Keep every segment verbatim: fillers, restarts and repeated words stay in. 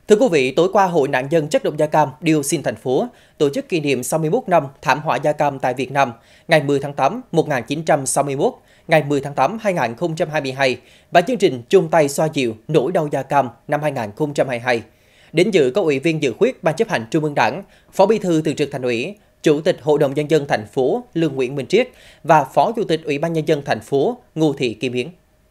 Thưa quý vị, tối qua Hội nạn nhân chất độc da cam Dioxin thành phố tổ chức kỷ niệm sáu mươi mốt năm thảm họa da cam tại Việt Nam, ngày mười tháng tám năm một nghìn chín trăm sáu mươi mốt, ngày mười tháng tám năm hai nghìn không trăm hai mươi hai và chương trình chung tay xoa dịu nỗi đau da cam năm hai nghìn không trăm hai mươi hai. Đến dự có Ủy viên dự khuyết Ban chấp hành Trung ương Đảng, Phó Bí thư Thường trực Thành ủy, Chủ tịch Hội đồng Nhân dân thành phố Lương Nguyễn Minh Triết và Phó Chủ tịch Ủy ban Nhân dân thành phố Ngô Thị Kim Yến.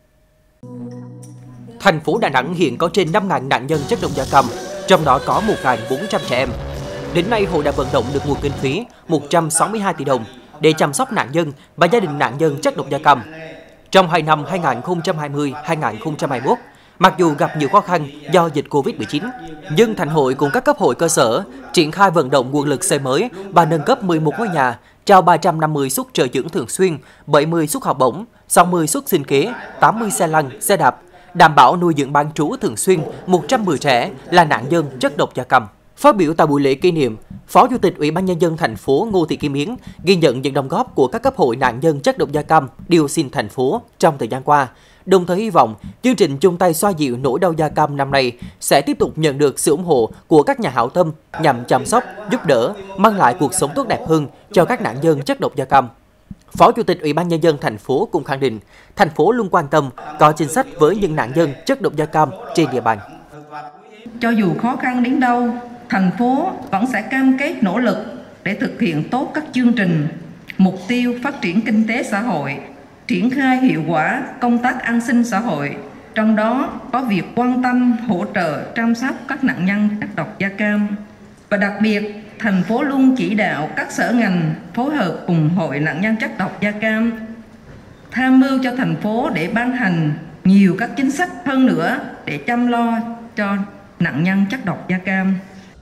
Thành phố Đà Nẵng hiện có trên năm nghìn nạn nhân chất độc da cam, trong đó có một nghìn bốn trăm trẻ em. Đến nay, hội đã vận động được nguồn kinh phí một trăm sáu mươi hai tỷ đồng để chăm sóc nạn nhân và gia đình nạn nhân chất độc da cam. Trong hai năm hai nghìn không trăm hai mươi đến hai nghìn không trăm hai mươi mốt, mặc dù gặp nhiều khó khăn do dịch Covid mười chín, nhưng Thành hội cùng các cấp hội cơ sở triển khai vận động nguồn lực xây mới và nâng cấp mười một ngôi nhà, trao ba trăm năm mươi suất trợ dưỡng thường xuyên, bảy mươi suất học bổng, sáu mươi suất sinh kế, tám mươi xe lăn, xe đạp, đảm bảo nuôi dưỡng bán trú thường xuyên một trăm mười trẻ là nạn nhân chất độc da cam. Phát biểu tại buổi lễ kỷ niệm, Phó Chủ tịch Ủy ban Nhân dân thành phố Ngô Thị Kim Yến ghi nhận những đóng góp của các cấp hội nạn nhân chất độc da cam Dioxin thành phố trong thời gian qua, đồng thời hy vọng chương trình chung tay xoa dịu nỗi đau da cam năm nay sẽ tiếp tục nhận được sự ủng hộ của các nhà hảo tâm nhằm chăm sóc, giúp đỡ, mang lại cuộc sống tốt đẹp hơn cho các nạn nhân chất độc da cam. Phó Chủ tịch Ủy ban Nhân dân thành phố cũng khẳng định, thành phố luôn quan tâm, có chính sách với những nạn nhân chất độc da cam trên địa bàn. Cho dù khó khăn đến đâu, thành phố vẫn sẽ cam kết nỗ lực để thực hiện tốt các chương trình, mục tiêu phát triển kinh tế xã hội, triển khai hiệu quả công tác an sinh xã hội, trong đó có việc quan tâm, hỗ trợ, chăm sóc các nạn nhân chất độc da cam. Và đặc biệt, thành phố luôn chỉ đạo các sở ngành phối hợp cùng Hội nạn nhân chất độc da cam, tham mưu cho thành phố để ban hành nhiều các chính sách hơn nữa để chăm lo cho nạn nhân chất độc da cam.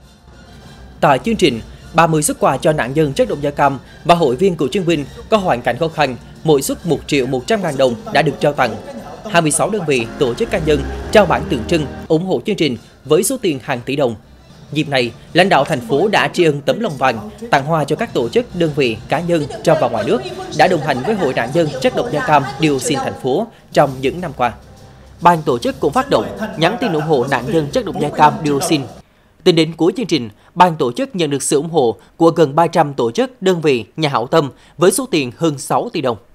Tại chương trình, ba mươi suất quà cho nạn nhân chất độc da cam và hội viên cựu chiến binh có hoàn cảnh khó khăn, mỗi suất một triệu một trăm ngàn đồng đã được trao tặng. hai mươi sáu đơn vị, tổ chức cá nhân trao bản tượng trưng ủng hộ chương trình với số tiền hàng tỷ đồng. Dịp này, lãnh đạo thành phố đã tri ân tấm lòng vàng, tặng hoa cho các tổ chức, đơn vị, cá nhân trong và ngoài nước đã đồng hành với Hội nạn nhân chất độc da cam Dioxin thành phố trong những năm qua. Ban tổ chức cũng phát động nhắn tin ủng hộ nạn nhân chất độc da cam Dioxin. Tính đến cuối chương trình, ban tổ chức nhận được sự ủng hộ của gần ba trăm tổ chức, đơn vị, nhà hảo tâm với số tiền hơn sáu tỷ đồng.